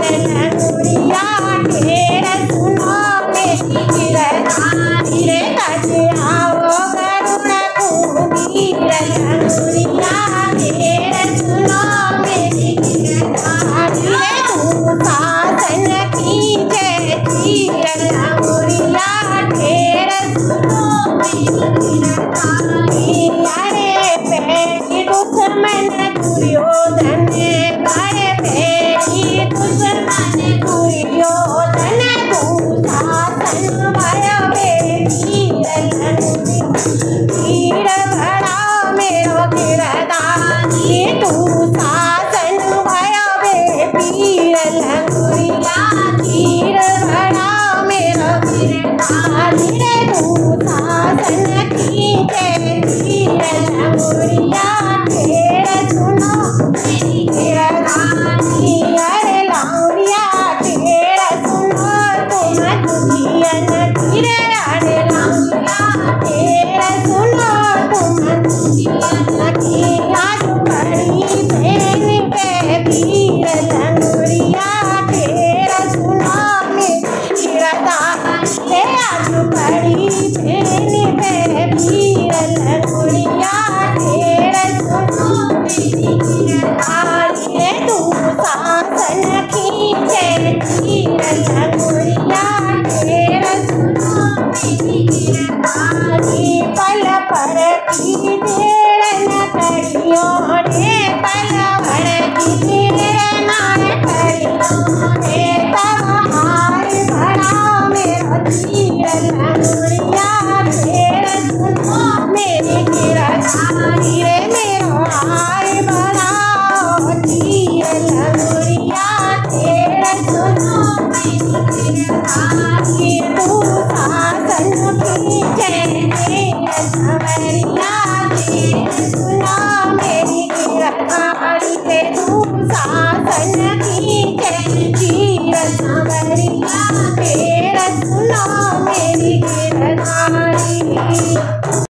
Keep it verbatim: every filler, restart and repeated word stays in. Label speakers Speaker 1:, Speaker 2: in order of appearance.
Speaker 1: लंगुरिया ढेर सुनो मेरी गिरधारी रे कजे आओ गरुड़ कुबीर लंगुरिया ढेर सुनो मेरी गिरधारी रे तू शासन कीजे धीर लंगुरिया ढेर सुनो मेरी गिरधारी अरे पेड़ी दुश्मन दुर्योधन अरे पेड़ी दुश्मन दुर्योधन तू शासन भयो वीर वीर भरा मेरो गिरधारी तू शासन भयो वीर लंगुरिया वीर भरा मेरो गिरधारी रे तू शासन कीजे धीर लंगुरिया ढेर सुनो मेरी गिरधारी अरे लंगुरिया ढेर सुनो तुम दुखियन धीरे अरे लंगुरिया ढेर सुनो तुम दुखियन की आज बड़ी बहन पे वीर लंगुरिया ढेर सुनो मेरी गिरधारी आज बड़ी बहन पे वीर लंगुरिया ढेर सुनो मेरी गिरधारी रे तू शासन कीजे धीर लंगुरिया ढेर सुनो मेरी गिरधारी पल पर की देर न करियो रे पल भर की